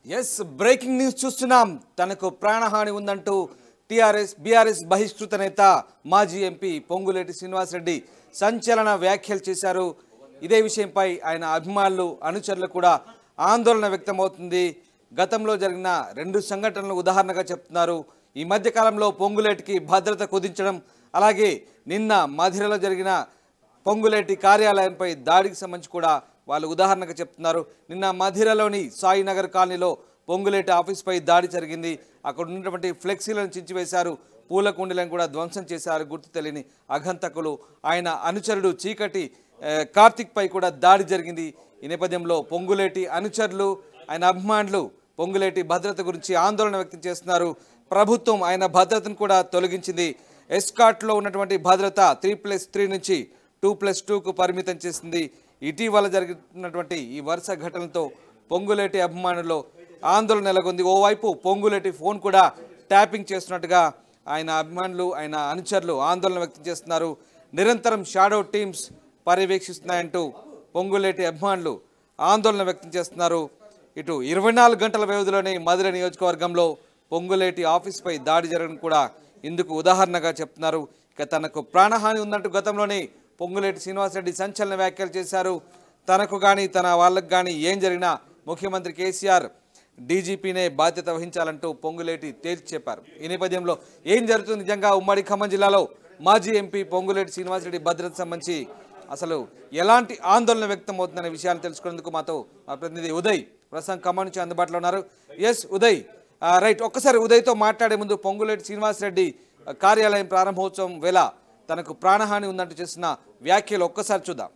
Yes breaking news చూస్తున్నాం. తనకు ప్రాణహాని ఉందంటూ బీఆర్ఎస్ బహిష్కృత నేత మాజీ ఎంపీ పొంగులేటి శ్రీనివాసరెడ్డి సంచలన వ్యాఖ్యలు చేశారు. ఇదే విషయంపై ఆయన అభిమానులు అనుచరులు కూడా ఆందోళన వ్యక్తమవుతుంది. గతంలో జరిగిన 2 సంఘటనలు ఉదాహరణగా చెప్తున్నారు. ఈ మధ్య కాలంలో పొంగులేటికి భద్రత కుదించడం, అలాగే నిన్న మధిరలో జరిగిన పొంగులేటి కార్యాలయంపై దాడికి సంబంధించి కూడా వాళ్ళు ఉదాహరణగా చెప్తున్నారు. నిన్న మధిరలోని సాయినగర్ కాలనీలో పొంగులేటి ఆఫీస్పై దాడి జరిగింది. అక్కడ ఉన్నటువంటి ఫ్లెక్సీలను చించివేశారు, పూల కుండీలను కూడా ధ్వంసం చేశారు గుర్తు తెలియని అఘంతకులు. ఆయన అనుచరుడు చీకటి కార్తిక్ పై కూడా దాడి జరిగింది. ఈ నేపథ్యంలో పొంగులేటి అనుచరులు, ఆయన అభిమానులు పొంగులేటి భద్రత గురించి ఆందోళన వ్యక్తం చేస్తున్నారు. ప్రభుత్వం ఆయన భద్రతను కూడా తొలగించింది. ఎస్కాట్లో ఉన్నటువంటి భద్రత 3+3 నుంచి 2+2కు పరిమితం చేసింది. ఇటీవల జరిగినటువంటి ఈ వరుస ఘటనలతో పొంగులేటి అభిమానుల్లో ఆందోళన నెలకొంది. ఓవైపు పొంగులేటి ఫోన్ కూడా ట్యాపింగ్ చేస్తున్నట్టుగా ఆయన అభిమానులు, ఆయన అనుచరులు ఆందోళన వ్యక్తం చేస్తున్నారు. నిరంతరం షాడో టీమ్స్ పర్యవేక్షిస్తున్నాయంటూ పొంగులేటి అభిమానులు ఆందోళన వ్యక్తం చేస్తున్నారు. ఇటు 24 గంటల వ్యవధిలోనే మధిర నియోజకవర్గంలో పొంగులేటి ఆఫీస్పై దాడి జరగడం కూడా ఇందుకు ఉదాహరణగా చెప్తున్నారు. ఇక తనకు ప్రాణహాని ఉందంటూ గతంలోనే పొంగులేటి శ్రీనివాసరెడ్డి సంచలన వ్యాఖ్యలు చేశారు. తనకు కానీ తన వాళ్ళకు కానీ ఏం జరిగినా ముఖ్యమంత్రి కేసీఆర్ డీజీపీనే బాధ్యత వహించాలంటూ పొంగులేటి తేల్చి చెప్పారు. ఈ నేపథ్యంలో ఏం జరుగుతుంది నిజంగా ఉమ్మడి ఖమ్మం జిల్లాలో మాజీ ఎంపీ పొంగులేటి శ్రీనివాసరెడ్డి భద్రత సంబంధించి అసలు ఎలాంటి ఆందోళన వ్యక్తం అవుతుందనే విషయాన్ని తెలుసుకునేందుకు మాతో మా ప్రతినిధి ఉదయ్ ప్రస్తుతం ఖమ్మం నుంచి అందుబాటులో ఉన్నారు. Yes Uday, right. ఒక్కసారి ఉదయ్తో మాట్లాడే ముందు పొంగులేటి శ్రీనివాసరెడ్డి కార్యాలయం ప్రారంభోత్సవం వేళ తనకు ప్రాణహాని ఉందంటూ చేసిన వ్యాఖ్యలు ఒక్కసారి చూద్దాం.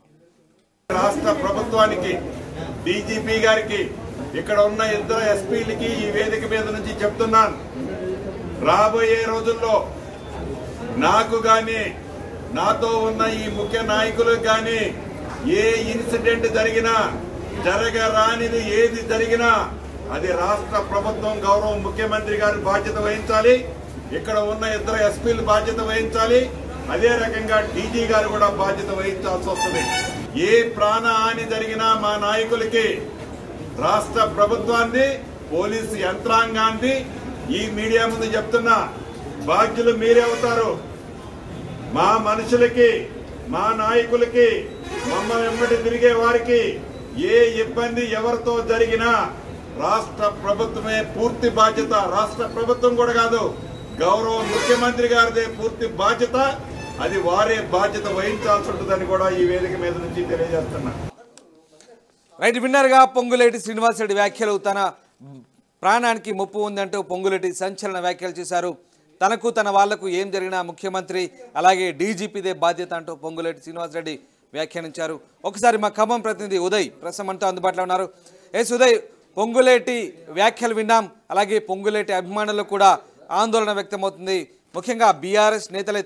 రాష్ట్ర ప్రభుత్వానికి, డీజీపీ గారికి, ఇక్కడ ఉన్న ఇద్దరు ఎస్పీలకి ఈ వేదిక మీద నుంచి చెప్తున్నాను, రాబోయే రోజుల్లో నాకు గాని నాతో ఉన్న ఈ ముఖ్య నాయకులకు గాని ఏ ఇన్సిడెంట్ జరిగినా, జరగరానిది ఏది జరిగినా అది రాష్ట్ర ప్రభుత్వం, గౌరవ ముఖ్యమంత్రి గారు బాధ్యత వహించాలి. ఇక్కడ ఉన్న ఇద్దరు ఎస్పీలు బాధ్యత వహించాలి. అదే రకంగా డీజీ గారు కూడా బాధ్యత వహించాల్సి వస్తుంది. ఏ ప్రాణ హాని జరిగినా మా నాయకులకి, రాష్ట్ర ప్రభుత్వాన్ని, పోలీసు యంత్రాంగాన్ని ఈ మీడియా ముందు చెప్తున్నా, బాధ్యులు మీరే అవుతారు. మా మనుషులకి, మా నాయకులకి, మమ్మల్ని వెంబడి తిరిగే వారికి ఏ ఇబ్బంది ఎవరితో జరిగినా రాష్ట్ర ప్రభుత్వమే పూర్తి బాధ్యత. రాష్ట్ర ప్రభుత్వం కూడా కాదు, గౌరవ ముఖ్యమంత్రి గారిదే పూర్తి బాధ్యత. అది వారే బాధ్యత వహించాల్సి ఉంటుందని కూడా ఈ వేదిక మీద నుంచి తెలియజేస్తున్నా. రైట్, విన్నర్గా పొంగులేటి శ్రీనివాసరెడ్డి వ్యాఖ్యలు. తన ప్రాణానికి ముప్పు ఉందంటూ పొంగులేటి సంచలన వ్యాఖ్యలు చేశారు. తనకు తన వాళ్లకు ఏం జరిగినా ముఖ్యమంత్రి అలాగే డీజీపీదే బాధ్యత అంటూ పొంగులేటి శ్రీనివాసరెడ్డి వ్యాఖ్యానించారు. ఒకసారి మా ఖమ్మం ప్రతినిధి ఉదయ్ ప్రస్తుతం మనతో అందుబాటులో ఉన్నారు. ఎస్ ఉదయ్, పొంగులేటి వ్యాఖ్యలు విన్నాం, అలాగే పొంగులేటి అభిమానులు కూడా ఆందోళన వ్యక్తమవుతుంది. ముఖ్యంగా బీఆర్ఎస్ నేతలే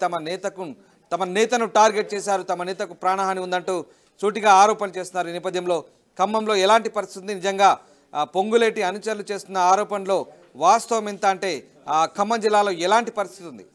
తమ నేతను టార్గెట్ చేశారు, తమ నేతకు ప్రాణహాని ఉందంటూ సూటిగా ఆరోపణలు చేస్తున్నారు. ఈ నేపథ్యంలో ఖమ్మంలో ఎలాంటి పరిస్థితి, నిజంగా పొంగులేటి అనుచరులు చేస్తున్న ఆరోపణలో వాస్తవం ఎంత, అంటే ఖమ్మం జిల్లాలో ఎలాంటి పరిస్థితి ఉంది?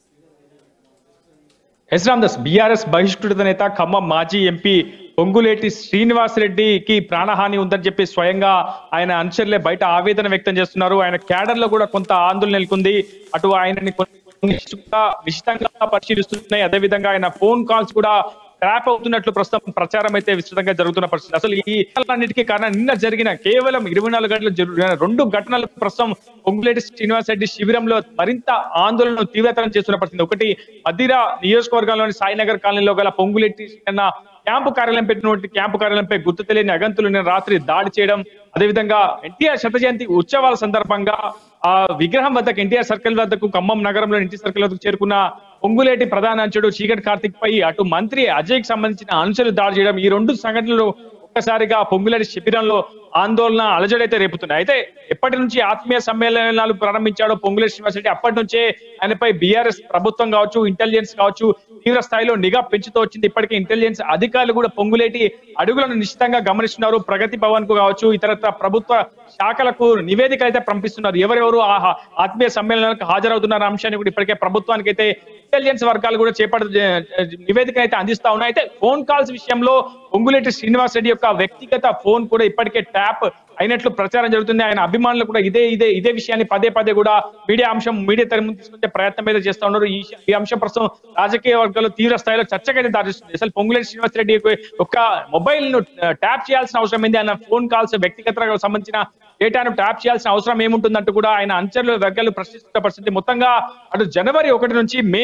ఎస్ రామ్దాస్, బీఆర్ఎస్ బహిష్కృత నేత ఖమ్మం మాజీ ఎంపీ పొంగులేటి శ్రీనివాసరెడ్డికి ప్రాణహాని ఉందని చెప్పి స్వయంగా ఆయన అనుచరులే బయట ఆవేదన వ్యక్తం చేస్తున్నారు. ఆయన క్యాడర్ లో కూడా కొంత ఆందోళన నెలకొంది. అటు ఆయనని నిశ్చితంగా పరిశీలిస్తున్నాయి. అదేవిధంగా ఆయన ఫోన్ కాల్స్ కూడా ట్రాప్ అవుతున్నట్లు ప్రస్తుతం ప్రచారం అయితే విస్తృతంగా జరుగుతున్న పరిస్థితి. అసలు ఈ అన్నిటికీ కారణం నిన్న జరిగిన కేవలం 24 గంటలు జరిగిన 2 ఘటనలు ప్రస్తుతం పొంగులేటి శ్రీనివాసరెడ్డి శిబిరంలో మరింత ఆందోళనను తీవ్రతరం చేస్తున్న పరిస్థితి. ఒకటి, మధిర నియోజకవర్గంలోని సాయినగర్ కాలనీలో గల పొంగులేటి క్యాంపు కార్యాలయం పెట్టినటువంటి క్యాంపు కార్యాలయంపై గుర్తు తెలియని అగంతులు నిన్న రాత్రి దాడి చేయడం, అదేవిధంగా ఎన్టీఆర్ శత జయంతి ఉత్సవాల సందర్భంగా ఆ విగ్రహం వద్దకు, ఎన్టీఆర్ సర్కిల్ వద్దకు, ఖమ్మం నగరంలో ఎన్టీఆర్ సర్కిల్ వద్దకు చేరుకున్న పొంగులేటి ప్రధాన అంచుడు చీకటి కార్తిక్ పై అటు మంత్రి అజయ్ కి సంబంధించిన అనుచరులు దాడి చేయడం, ఈ 2 సంఘటనలు ఒక్కసారిగా పొంగులేటి శిబిరంలో ఆందోళన అలజడైతే రేపుతున్నాయి. అయితే ఎప్పటి నుంచి ఆత్మీయ సమ్మేళనాలు ప్రారంభించాడో పొంగులేటి శ్రీనివాసరెడ్డి, అప్పటి నుంచే ఆయనపై బీఆర్ఎస్ ప్రభుత్వం కావచ్చు, ఇంటెలిజెన్స్ కావచ్చు తీవ్ర స్థాయిలో నిఘా పెంచుతూ వచ్చింది. ఇప్పటికే ఇంటెలిజెన్స్ అధికారులు కూడా పొంగులేటి అడుగులను నిశ్చితంగా గమనిస్తున్నారు. ప్రగతి భవన్ కు కావచ్చు, ఇతరత్ర ప్రభుత్వ శాఖలకు నివేదిక అయితే పంపిస్తున్నారు. ఎవరెవరు ఆ ఆత్మీయ సమ్మేళనాలకు హాజరవుతున్న అంశాన్ని కూడా ఇప్పటికే ప్రభుత్వానికి అయితే ఇంటెలిజెన్స్ వర్గాలు కూడా నివేదిక అయితే అందిస్తా ఉన్నాయి. అయితే ఫోన్ కాల్స్ విషయంలో పొంగులేటి శ్రీనివాసరెడ్డి యొక్క వ్యక్తిగత ఫోన్ కూడా ఇప్పటికే ట్యాప్ అయినట్లు ప్రచారం జరుగుతుంది. ఆయన అభిమానులు కూడా ఇదే విషయాన్ని పదే కూడా మీడియా తెర ముందు తీసుకొచ్చే ప్రయత్నం అయితే చేస్తా ఉన్నారు. ఈ అంశం ప్రస్తుతం రాజకీయ వర్గాల్లో తీవ్ర స్థాయిలో చర్చకైతే దారిస్తుంది. అసలు పొంగులేటి శ్రీనివాసరెడ్డి ఒక మొబైల్ ను ట్యాప్ చేయాల్సిన అవసరం ఏంది, ఆయన ఫోన్ కాల్స్ వ్యక్తిగత సంబంధించిన డేటాను ట్యాప్ చేయాల్సిన అవసరం ఏముంటుందంటూ కూడా ఆయన అంచర్లు వర్గాలు ప్రశ్నిస్తున్న పరిస్థితి. మొత్తంగా అటు జనవరి 1 నుంచి మే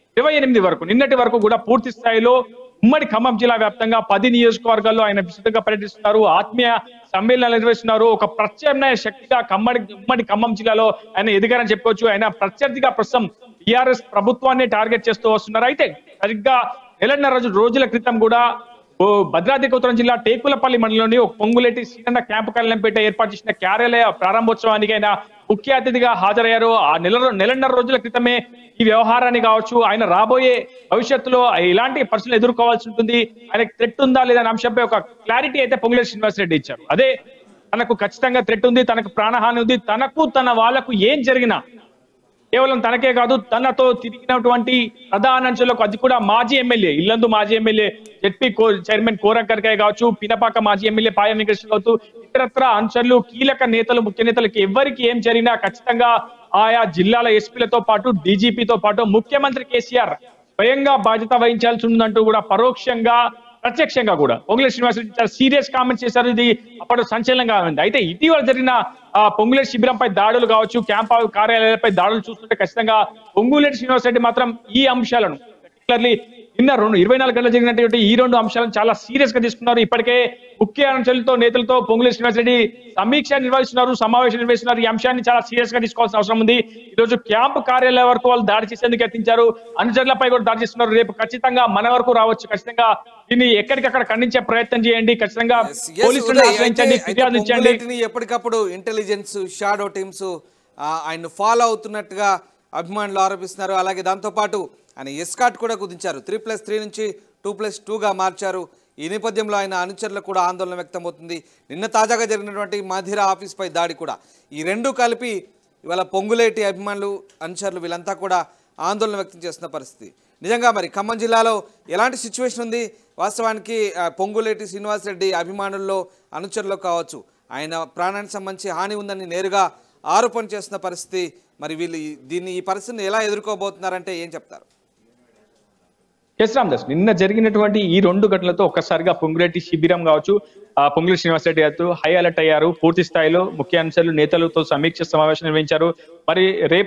28 వరకు నిన్నటి వరకు కూడా పూర్తి స్థాయిలో ఉమ్మడి ఖమ్మం జిల్లా వ్యాప్తంగా 10 నియోజకవర్గాల్లో ఆయన విస్తృతంగా పర్యటిస్తున్నారు, ఆత్మీయ సమ్మేళనాలు నిర్వహిస్తున్నారు. ఒక ప్రత్యామ్నాయ శక్తిగా ఉమ్మడి ఖమ్మం జిల్లాలో ఆయన ఎదిగారని చెప్పుకోవచ్చు. ఆయన ప్రత్యర్థిగా ప్రస్తుతం టీఆర్ఎస్ ప్రభుత్వాన్ని టార్గెట్ చేస్తూ వస్తున్నారు. అయితే సరిగ్గా 1.5 రోజుల క్రితం కూడా భద్రాద్రి కొత్తగూడెం జిల్లా టేకులపల్లి మండలంలోని ఒక పొంగులేటి సీనన్న క్యాంపు కార్యాలయంపేట ఏర్పాటు చేసిన కార్యాలయ ప్రారంభోత్సవానికి ఆయన ముఖ్య అతిథిగా హాజరయ్యారు. ఆ 1.5 రోజుల క్రితమే ఈ వ్యవహారాన్ని కావచ్చు, ఆయన రాబోయే భవిష్యత్తులో ఇలాంటి పరిస్థితులు ఎదుర్కోవాల్సి ఉంటుంది, ఆయనకు థ్రెట్ ఉందా లేదా అనే అంశంపై ఒక క్లారిటీ అయితే పొంగులేటి శ్రీనివాసరెడ్డి ఇచ్చారు. అదే తనకు ఖచ్చితంగా థ్రెట్ ఉంది, తనకు ప్రాణహాని ఉంది, తనకు తన వాళ్లకు ఏం జరిగినా కేవలం తనకే కాదు తనతో తిరిగినటువంటి ప్రధాన అంశాలకు, అది కూడా మాజీ ఎమ్మెల్యే ఇల్లందు మాజీ ఎమ్మెల్యే జెడ్పీ చైర్మన్ కోరంకర్కాయ కావచ్చు, పినపాక మాజీ ఎమ్మెల్యే పాయ వెంకటేశ్వర కావచ్చు, ఇతరత్ర అంశాలు కీలక నేతలు ముఖ్య నేతలకు ఎవరికి ఏం జరిగినా ఖచ్చితంగా ఆయా జిల్లాల ఎస్పీలతో పాటు డీజీపీతో పాటు ముఖ్యమంత్రి కేసీఆర్ స్వయంగా బాధ్యత వహించాల్సి ఉందంటూ కూడా పరోక్షంగా ప్రత్యక్షంగా కూడా పొంగులేటి శ్రీనివాసరెడ్డి చాలా సీరియస్ కామెంట్స్ చేశారు. ఇది అప్పుడు సంచలనంగా ఉంది. అయితే ఇటీవల జరిగిన పొంగులేటి శిబిరంపై దాడులు కావచ్చు, క్యాంప్ కార్యాలయాలపై దాడులు చూస్తుంటే ఖచ్చితంగా పొంగులేటి శ్రీనివాసరెడ్డి మాత్రం ఈ అంశాలను పర్టికులర్లీ నిన్న 24 గంటలు జరిగినటువంటి ఈ 2 అంశాలను చాలా సీరియస్ గా తీసుకున్నారు. ఇప్పటికే ముఖ్య అంశాలతో నేతలతో పొంగులేటి శ్రీనివాసరెడ్డి సమీక్ష నిర్వహిస్తున్నారు, సమావేశం నిర్వహిస్తున్నారు. ఈ అంశాన్ని చాలా సీరియస్ గా తీసుకోవాల్సిన అవసరం ఉంది. ఈ రోజు క్యాంపు కార్యాలయం వరకు వాళ్ళు దాడి చేసేందుకు యత్నించారు, అనుచరులపై కూడా దాడి చేస్తున్నారు. రేపు ఖచ్చితంగా మన వరకు రావచ్చు, ఖచ్చితంగా దీన్ని ఎక్కడికక్కడ ఖండించే ప్రయత్నం చేయండి, ఖచ్చితంగా పోలీసులను ఆశ్రయించండి, ఫిర్యాదు ఇచ్చండి. ఎప్పటికప్పుడు ఇంటెలిజెన్స్ షాడో టీమ్స్ ఆయన ఫాలో అవుతున్నట్టుగా అభిమానులు ఆరోపిస్తున్నారు. అలాగే దాంతోపాటు ఆయన ఎస్కాట్ కూడా కుదించారు, 3+3 నుంచి 2+2గా మార్చారు. ఈ నేపథ్యంలో ఆయన అనుచరులకు కూడా ఆందోళన వ్యక్తమవుతుంది. నిన్న తాజాగా జరిగినటువంటి మధిర ఆఫీస్పై దాడి కూడా, ఈ రెండు కలిపి ఇవాళ పొంగులేటి అభిమానులు అనుచరులు వీళ్ళంతా కూడా ఆందోళన వ్యక్తం చేస్తున్న పరిస్థితి. నిజంగా మరి ఖమ్మం జిల్లాలో ఎలాంటి సిచ్యువేషన్ ఉంది? వాస్తవానికి పొంగులేటి శ్రీనివాసరెడ్డి అభిమానుల్లో అనుచరులు కావచ్చు, ఆయన ప్రాణానికి సంబంధించి హాని ఉందని నేరుగా ఆరోపణ చేస్తున్న పరిస్థితి. మరి వీళ్ళు ఈ పరిస్థితిని ఎలా ఎదుర్కోబోతున్నారంటే ఏం చెప్తారు? ఎస్ రామదాస్, నిన్న జరిగినటువంటి ఈ 2 ఘటనలతో ఒక్కసారిగా పొంగులేటి శిబిరం కావచ్చు, పొంగులేటి శ్రీనివాసరెడ్డి గారు హై అలర్ట్ అయ్యారు. పూర్తి స్థాయిలో ముఖ్య అంశాలు నేతలతో సమీక్ష సమావేశం నిర్వహించారు. మరి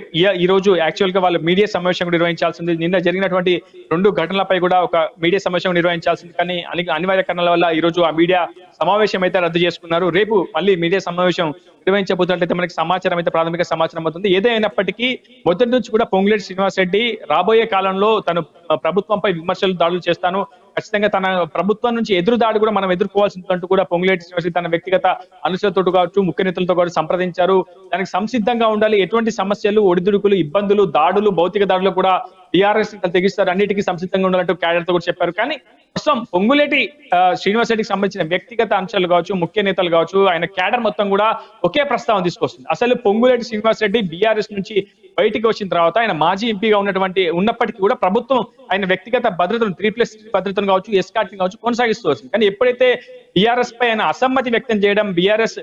ఈ రోజు యాక్చువల్ గా వాళ్ళు మీడియా సమావేశం నిర్వహించాల్సింది. నిన్న జరిగినటువంటి 2 ఘటనలపై కూడా ఒక మీడియా సమావేశం నిర్వహించాల్సింది, కానీ అనివార్య కారణాల వల్ల ఈ రోజు ఆ మీడియా సమావేశం అయితే రద్దు చేసుకున్నారు. రేపు మళ్ళీ మీడియా సమావేశం నిర్వహించబోతున్నట్లయితే మనకి సమాచారం అయితే ప్రాథమిక సమాచారం అవుతుంది. ఏదైనప్పటికీ మొదటి నుంచి కూడా పొంగులేటి శ్రీనివాసరెడ్డి రాబోయే కాలంలో తను ప్రభుత్వంపై విమర్శలు దాడులు చేస్తాను, ఖచ్చితంగా తన ప్రభుత్వం నుంచి ఎదురు దాడి కూడా మనం ఎదుర్కోవాల్సి ఉందంటూ కూడా పొంగులేటి శ్రీనివాసరెడ్డి తన వ్యక్తిగత అనుచరులతో కావచ్చు, ముఖ్య నేతలతో కూడా సంప్రదించారు. దానికి సంసిద్ధంగా ఉండాలి, ఎటువంటి సమస్యలు, ఒడిదుడుకులు, ఇబ్బందులు, దాడులు, భౌతిక దాడులు కూడా టీఆర్ఎస్ తెగిస్తారు, అన్నిటికీ సంసిద్ధంగా ఉండాలంటూ క్యాడర్ తో కూడా చెప్పారు. కానీ ప్రస్తుతం పొంగులేటి శ్రీనివాసరెడ్డికి సంబంధించిన వ్యక్తిగత అంశాలు కావచ్చు, ముఖ్య నేతలు కావచ్చు, ఆయన క్యాడర్ మొత్తం కూడా ఒకే ప్రస్తావన తీసుకొస్తుంది. అసలు పొంగులేటి శ్రీనివాసరెడ్డి బీఆర్ఎస్ నుంచి బయటికి వచ్చిన తర్వాత ఆయన మాజీ ఎంపీగా ఉన్నప్పటికీ కూడా ప్రభుత్వం ఆయన వ్యక్తిగత భద్రతను 3+3 భద్రతను కావచ్చు, ఎస్కాట్ కావచ్చు కొనసాగిస్తూ వచ్చింది. కానీ ఎప్పుడైతే బీఆర్ఎస్ పై ఆయన అసమ్మతి వ్యక్తం చేయడం, బీఆర్ఎస్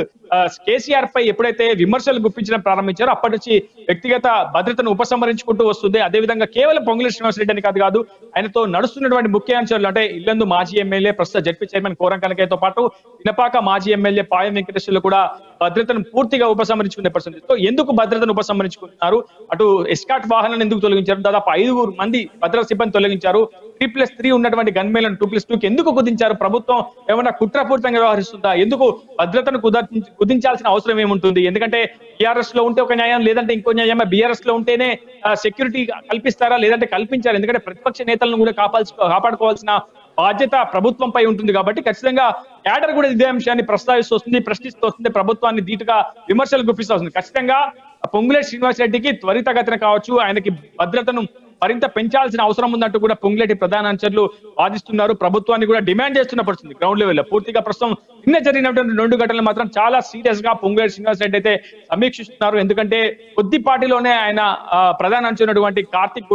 కేసీఆర్ పై ఎప్పుడైతే విమర్శలు గుప్పించడం ప్రారంభించారో అప్పటి నుంచి వ్యక్తిగత భద్రతను ఉపసంహరించుకుంటూ వస్తుంది. అదేవిధంగా కేవలం పొంగులేటి శ్రీనివాసరెడ్డి అని కాదు, ఆయనతో నడుస్తున్నటువంటి ముఖ్య అంశాలు అంటే ఇల్లందు మాజీ ఎమ్మెల్యే ప్రస్తుత జెడ్పీ చైర్మన్ కోరంకనకయ్యతో పాటు పినపాక మాజీ ఎమ్మెల్యే పాయ వెంకటేశ్వర్లు కూడా భద్రతను పూర్తిగా ఉపసంహరించుకునే పరిస్థితి. సో ఎందుకు భద్రతను ఉపసంహరించుకుంటున్నారు? అటు ఎస్కాట్ వాహనాలను ఎందుకు తొలగించారు? దాదాపు 5 మంది భద్రతా సిబ్బంది తొలగించారు. 3+3 ఉన్నటువంటి గన్మేలను 2+2కి ఎందుకు కుదించారు? ప్రభుత్వం ఏమన్నా కుట్రపూరితంగా వ్యవహరిస్తుందా? ఎందుకు భద్రతను కుదించాల్సిన అవసరం ఏముంటుంది? ఎందుకంటే బీఆర్ఎస్ లో ఉంటే ఒక న్యాయం, లేదంటే ఇంకో న్యాయం. బీఆర్ఎస్ లో ఉంటేనే సెక్యూరిటీ కల్పిస్తారా, లేదంటే కల్పించారు? ఎందుకంటే ప్రతిపక్ష నేతలను కూడా కాపాడుకోవాల్సిన బాధ్యత ప్రభుత్వంపై ఉంటుంది. కాబట్టి ఖచ్చితంగా క్యాడర్ కూడా ఇదే అంశాన్ని ప్రశ్నిస్తూ వస్తుంది, ప్రభుత్వాన్ని ధీటుగా విమర్శలు గుప్పిస్తూ వస్తుంది. ఖచ్చితంగా పొంగులేటి శ్రీనివాసరెడ్డికి త్వరితగతిన కావచ్చు, ఆయనకి భద్రతను మరింత పెంచాల్సిన అవసరం ఉందంటూ కూడా పొంగులేటి ప్రధాన అనుచరులు వాదిస్తున్నారు. ప్రభుత్వాన్ని కూడా డిమాండ్ చేస్తున్న పరిస్థితి గ్రౌండ్ లెవెల్లో. పూర్తిగా ప్రస్తుతం నిన్న జరిగినటువంటి 2 ఘటనలు మాత్రం చాలా సీరియస్ గా పొంగులేటి శ్రీనివాసరెడ్డి అయితే సమీక్షిస్తున్నారు. ఎందుకంటే కొద్దిపాటిలోనే ఆయన ప్రధాన అనుచరున్నటువంటి కార్తిక్ కూడా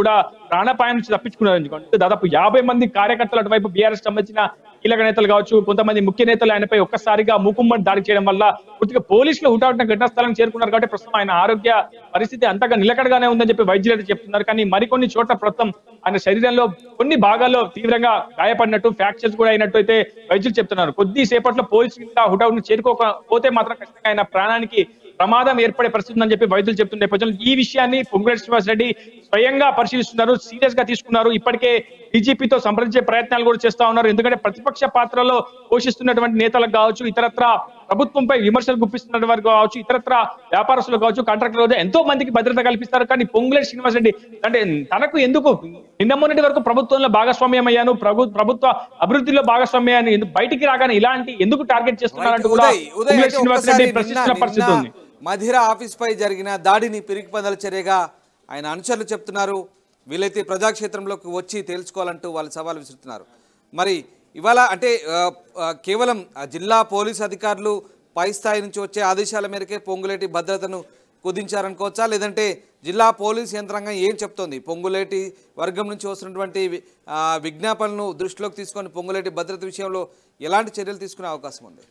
ప్రాణాపాయం నుంచి తప్పించుకున్నారు. దాదాపు 50 మంది కార్యకర్తలు అటువైపు బీఆర్ఎస్ సంబంధించిన కీలక నేతలు కావచ్చు, కొంతమంది ముఖ్య నేతలు ఆయనపై ఒక్కసారిగా మూకుమ్మడి దాడి చేయడం వల్ల పూర్తిగా పోలీసులు హుటాహుటిన ఘటనా స్థలానికి చేరుకున్నారు. కాబట్టి ప్రస్తుతం ఆయన ఆరోగ్య పరిస్థితి అంతగా నిలకడగానే ఉందని చెప్పి వైద్యులు అయితే చెప్తున్నారు. కానీ మరికొన్ని చోట్ల ప్రస్తుతం ఆయన శరీరంలో కొన్ని భాగాల్లో తీవ్రంగా గాయపడినట్టు, ఫ్రాక్చర్స్ కూడా అయినట్టు అయితే వైద్యులు చెప్తున్నారు. కొద్దిసేపట్లో పోలీసులు హుటాహుటిన చేరుకోకపోతే మాత్రం ఖచ్చితంగా ఆయన ప్రాణానికి ప్రమాదం ఏర్పడే పరిస్థితి ఉందని చెప్పి వైద్యులు చెప్తున్న నేపథ్యంలో ఈ విషయాన్ని పొంగులేటి శ్రీనివాసరెడ్డి స్వయంగా పరిశీలిస్తున్నారు, సీరియస్ గా తీసుకున్నారు. ఇప్పటికే డీజీపీతో సంప్రదించే ప్రయత్నాలు కూడా చేస్తా ఉన్నారు. ఎందుకంటే ప్రతిపక్ష పాత్రలో పోషిస్తున్నటువంటి నేతలకు కావచ్చు, ఇతరత్ర ప్రభుత్వంపై విమర్శలు గుప్పిస్తున్న వారు కావచ్చు, ఇతరత్ర వ్యాపారస్తులు కావచ్చు, కాంట్రాక్టర్లు ఎంతో మందికి భద్రత కల్పిస్తారు. కానీ పొంగులేటి శ్రీనివాసరెడ్డి అంటే తనకు ఎందుకు నిన్న మొన్నటి వరకు ప్రభుత్వంలో భాగస్వామ్యం అయ్యాను, ప్రభుత్వ అభివృద్ధిలో భాగస్వామ్యాన్ని బయటికి రాగానే ఇలాంటి ఎందుకు టార్గెట్ చేస్తున్నారంటూ కూడా పొంగులేటి శ్రీనివాసరెడ్డి ప్రశ్నిస్తున్న పరిస్థితి ఉంది. మధిర ఆఫీస్ పై జరిగిన దాడిని పిరికిపందల చర్యగా ఆయన అనుచరులు చెప్తున్నారు. వీలైతే ప్రజాక్షేత్రంలోకి వచ్చి తేల్చుకోవాలంటూ వాళ్ళు సవాల్ విసురుతున్నారు. మరి ఇవాళ అంటే కేవలం జిల్లా పోలీసు అధికారులు పై స్థాయి నుంచి వచ్చే ఆదేశాల మేరకే పొంగులేటి భద్రతను కుదించారనుకోవచ్చా, లేదంటే జిల్లా పోలీసు యంత్రాంగం ఏం చెప్తోంది? పొంగులేటి వర్గం నుంచి వస్తున్నటువంటి విజ్ఞాపనలను దృష్టిలోకి తీసుకొని పొంగులేటి భద్రత విషయంలో ఎలాంటి చర్యలు తీసుకునే అవకాశం ఉంది?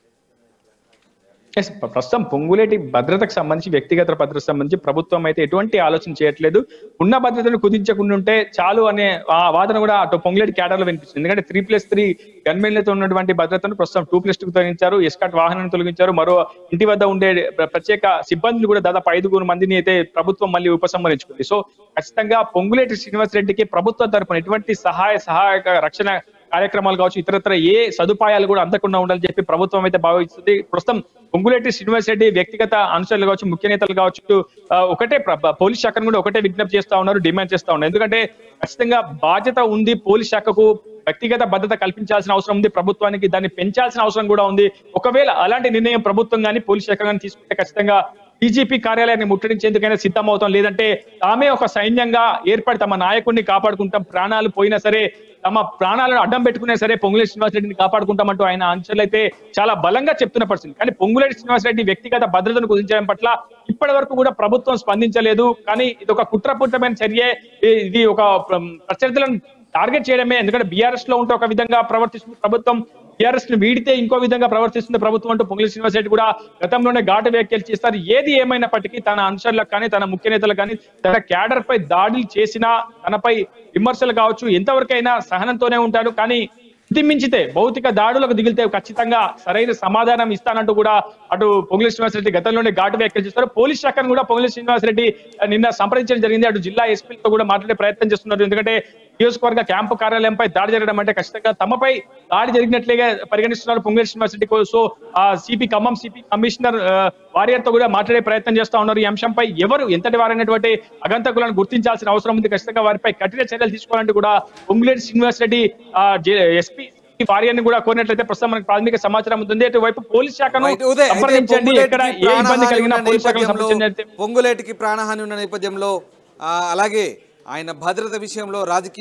ప్రస్తుతం పొంగులేటి భద్రతకు సంబంధించి, వ్యక్తిగత భద్రతకు సంబంధించి ప్రభుత్వం అయితే ఎటువంటి ఆలోచన చేయట్లేదు. ఉన్న భద్రతను కుదించకుండా ఉంటే చాలు అనే వాదన కూడా అటు పొంగులేటి క్యాడర్ లో వినిపిస్తుంది. ఎందుకంటే 3+3 గన్మెన్లతో ఉన్నటువంటి భద్రతను ప్రస్తుతం 2+2 తొలగించారు, ఎస్కాట్ వాహనాన్ని తొలగించారు. మరో ఇంటి వద్ద ఉండే ప్రత్యేక సిబ్బందిని కూడా దాదాపు 5 మందిని అయితే ప్రభుత్వం మళ్ళీ ఉపసంహరించుకుంది. సో ఖచ్చితంగా పొంగులేటి శ్రీనివాసరెడ్డికి ప్రభుత్వం తరపున ఎటువంటి సహాయక రక్షణ కార్యక్రమాలు కావచ్చు, ఇతరత్ర ఏ సదుపాయాలు కూడా అందకుండా ఉండాలని చెప్పి ప్రభుత్వం అయితే భావిస్తుంది. ప్రస్తుతం పొంగులేటి శ్రీనివాసరెడ్డి వ్యక్తిగత అనుచరులు కావచ్చు, ముఖ్య నేతలు కావచ్చు, ఒకటే పోలీస్ శాఖను కూడా ఒకటే విజ్ఞప్తి చేస్తా ఉన్నారు, డిమాండ్ చేస్తా ఉన్నారు. ఎందుకంటే ఖచ్చితంగా బాధ్యత ఉంది పోలీస్ శాఖకు, వ్యక్తిగత భద్రత కల్పించాల్సిన అవసరం ఉంది ప్రభుత్వానికి, దాన్ని పెంచాల్సిన అవసరం కూడా ఉంది. ఒకవేళ అలాంటి నిర్ణయం ప్రభుత్వం కానీ పోలీస్ శాఖ కానీ తీసుకుంటే ఖచ్చితంగా డీజీపీ కార్యాలయాన్ని ముట్టడించేందుకైనా సిద్ధమవుతాం. లేదంటే తామే ఒక సైన్యంగా ఏర్పడి తమ నాయకుడిని కాపాడుకుంటాం, ప్రాణాలు పోయినా సరే, తమ ప్రాణాలను అడ్డం పెట్టుకునే సరే పొంగులేటి శ్రీనివాసరెడ్డిని కాపాడుకుంటామంటూ ఆయన అంశాలు అయితే చాలా బలంగా చెప్తున్న పరిస్థితి. కానీ పొంగులేటి శ్రీనివాసరెడ్డి వ్యక్తిగత భద్రతను కుదించడం పట్ల ఇప్పటి వరకు కూడా ప్రభుత్వం స్పందించలేదు. కానీ ఇది ఒక కుట్రపూరితమైన చర్య, ఇది ఒక ప్రత్యర్థులను టార్గెట్ చేయడమే. ఎందుకంటే బీఆర్ఎస్ లో ఉంటే ఒక విధంగా ప్రవర్తిస్తుంది ప్రభుత్వం, బీఆర్ఎస్ ని వీడితే ఇంకో విధంగా ప్రవర్తిస్తుంది ప్రభుత్వం అంటూ పొంగులేటి శ్రీనివాసరెడ్డి కూడా గతంలోనే ఘాటు వ్యాఖ్యలు చేస్తారు. ఏది ఏమైనప్పటికీ తన అనుచరులకు కానీ, తన ముఖ్య నేతలకు కానీ, తన క్యాడర్ పై దాడులు చేసినా, తనపై విమర్శలు కావచ్చు, ఎంతవరకైనా సహనంతోనే ఉంటాడు. కానీ మించితే భౌతిక దాడులకు దిగితే ఖచ్చితంగా సరైన సమాధానం ఇస్తానంటూ కూడా అటు పొంగులేటి శ్రీనివాసరెడ్డి గతంలోనే ఘాటు వ్యాఖ్యలు చేస్తారు. పోలీస్ శాఖను కూడా పొంగులేటి శ్రీనివాసరెడ్డి నిన్న సంప్రదించడం జరిగింది. అటు జిల్లా ఎస్పీలతో కూడా మాట్లాడే ప్రయత్నం చేస్తున్నారు. ఎందుకంటే నియోజకవర్గ క్యాంపు కార్యాలయంపై దాడి జరగడం అంటే ఖచ్చితంగా తమపై దాడి జరిగినట్లుగా పరిగణిస్తున్నారు Ponguleti Srinivasa Reddy. So Khammam CP commissioner Warrier తో కూడా మాట్లాడే ప్రయత్నం చేస్తా ఉన్నారు. ఈ అంశంపై ఎవరు ఎంతటి వారైనటువంటి అగంతకులను గుర్తించాల్సిన అవసరం ఉంది, ఖచ్చితంగా వారిపై కఠిన చర్యలు తీసుకోవాలంటూ కూడా పొంగులేటి శ్రీనివాసరెడ్డి ఎస్పీ వారియర్ని కూడా కోరినట్లయితే ప్రస్తుతం మనకు ప్రాథమిక సమాచారం ఉంటుంది. అటువైపు పోలీస్ శాఖను సంప్రదించండి, ఎక్కడ ఏ ఇబ్బంది కలిగినా పోలీస్ శాఖను సంప్రదించండి. పొంగులేటికి ప్రాణహాని ఉన్న నేపథ్యంలో అలాగే ఆయన భద్రత విషయంలో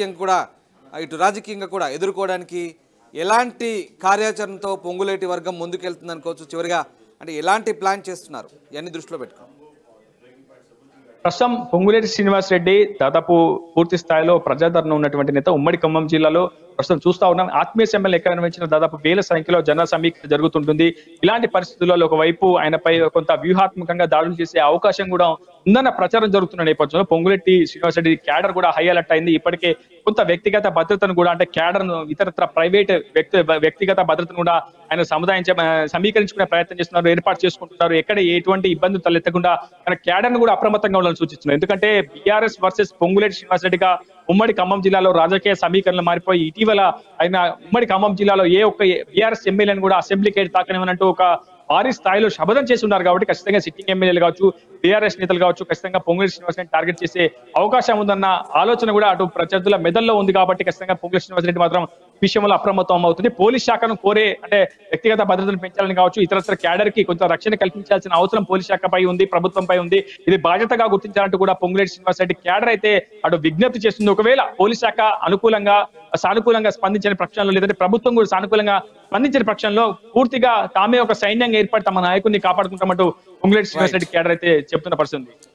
ఇటు రాజకీయంగా కూడా ఎదుర్కోవడానికి ఎలాంటి కార్యాచరణతో పొంగులేటి వర్గం ముందుకెళ్తుంది అనుకోవచ్చు? చివరిగా అంటే ఎలాంటి ప్లాన్ చేస్తున్నారు ఇవన్నీ దృష్టిలో పెట్టుకోండి. ప్రస్తుతం పొంగులేటి శ్రీనివాసరెడ్డి దాదాపు పూర్తి స్థాయిలో ప్రజాదరణ ఉన్నటువంటి నేత. ఉమ్మడి ఖమ్మం జిల్లాలో ప్రస్తుతం చూస్తా ఉన్నాం, ఆత్మీయ సమ్మెలు ఎక్కడ నిర్వహించిన దాదాపు 1000 సంఖ్యలో జన సమీక్ష జరుగుతుంటుంది. ఇలాంటి పరిస్థితుల్లో ఒకవైపు ఆయనపై కొంత వ్యూహాత్మకంగా దాడులు చేసే అవకాశం కూడా ఉందన్న ప్రచారం జరుగుతున్న నేపథ్యంలో పొంగులేటి శ్రీనివాసరెడ్డి క్యాడర్ కూడా హై అలర్ట్ అయింది. ఇప్పటికే కొంత వ్యక్తిగత భద్రతను కూడా, అంటే క్యాడర్ ను ఇతరత్ర ప్రైవేట్ వ్యక్తిగత భద్రతను కూడా ఆయన సమీకరించుకునే ప్రయత్నం చేస్తున్నారు, ఏర్పాటు చేసుకుంటున్నారు. ఎక్కడ ఎటువంటి ఇబ్బందులు తలెత్తకుండా ఆయన క్యాడర్ ను కూడా అప్రమత్తంగా ఉండాలని సూచిస్తున్నారు. ఎందుకంటే బీఆర్ఎస్ వర్సెస్ పొంగులేటి శ్రీనివాసరెడ్డిగా ఉమ్మడి ఖమ్మం జిల్లాలో రాజకీయ సమీకరణలు మారిపోయి ఇటీవల ఆయన ఉమ్మడి ఖమ్మం జిల్లాలో ఏ ఒక్క బీఆర్ఎస్ ఎమ్మెల్యేని కూడా అసెంబ్లీకి తాకనివ్వనంటూ ఒక భారీ స్థాయిలో శపథం చేసి ఉన్నారు. కాబట్టి ఖచ్చితంగా సిట్టింగ్ ఎమ్మెల్యేలు కావచ్చు, బీఆర్ఎస్ నేతలు కావచ్చు, ఖచ్చితంగా పొంగులేటి శ్రీనివాసరెడ్డి టార్గెట్ చేసే అవకాశం ఉందన్న ఆలోచన కూడా అటు ప్రత్యర్థుల మెదల్లో ఉంది. కాబట్టి ఖచ్చితంగా పొంగులేటి శ్రీనివాసరెడ్డి మాత్రం విషయంలో అప్రమత్తం అవుతుంది. పోలీస్ శాఖను కోరే అంటే వ్యక్తిగత భద్రతను పెంచాలని కావచ్చు, ఇతరత్ర క్యాడర్ కి కొంత రక్షణ కల్పించాల్సిన అవసరం పోలీస్ శాఖపై ఉంది, ప్రభుత్వంపై ఉంది. ఇది బాధ్యతగా గుర్తించాలంటూ కూడా పొంగులేటి శ్రీనివాసరెడ్డి క్యాడర్ అయితే అటు విజ్ఞప్తి చేస్తుంది. ఒకవేళ పోలీస్ శాఖ సానుకూలంగా స్పందించిన పక్షంలో, లేదంటే ప్రభుత్వం కూడా సానుకూలంగా స్పందించిన పక్షంలో పూర్తిగా తామే ఒక సైన్యంగా ఏర్పడి తమ నాయకుడిని కాపాడుకుంటామంటూ పొంగులేటి శ్రీనివాసరెడ్డి క్యాడర్ అయితే చెప్తున్న పరిస్థితి.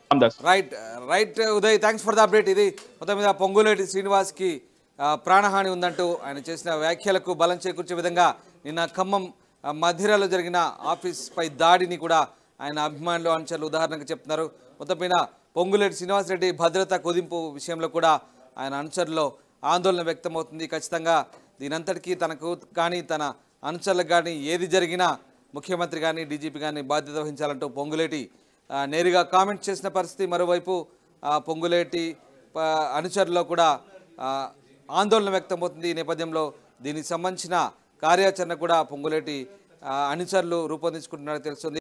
Right Uday, thanks for the update. ఇది మొత్తం మీద పొంగులేటి శ్రీనివాస్కి ప్రాణహాని ఉందంటూ ఆయన చేసిన వ్యాఖ్యలకు బలం చేకూర్చే విధంగా నిన్న ఖమ్మం మధిరలో జరిగిన ఆఫీస్పై దాడిని కూడా ఆయన అభిమానులు అనుచరులు ఉదాహరణకు చెప్తున్నారు. మొత్తం మీద పొంగులేటి శ్రీనివాసరెడ్డి భద్రతా కుదింపు విషయంలో కూడా ఆయన అనుచరుల్లో ఆందోళన వ్యక్తమవుతుంది. ఖచ్చితంగా దీనంతటికీ తనకు కానీ తన అనుచరులకు కానీ ఏది జరిగినా ముఖ్యమంత్రి కానీ డీజీపీ కానీ బాధ్యత వహించాలంటూ పొంగులేటి నేరుగా కామెంట్ చేసిన పరిస్థితి. మరోవైపు పొంగులేటి అనుచరుల్లో కూడా ఆందోళన వ్యక్తమవుతుంది. ఈ నేపథ్యంలో దీనికి సంబంధించిన కార్యాచరణ కూడా పొంగులేటి అనుచరులు రూపొందించుకుంటున్నారని తెలుస్తుంది.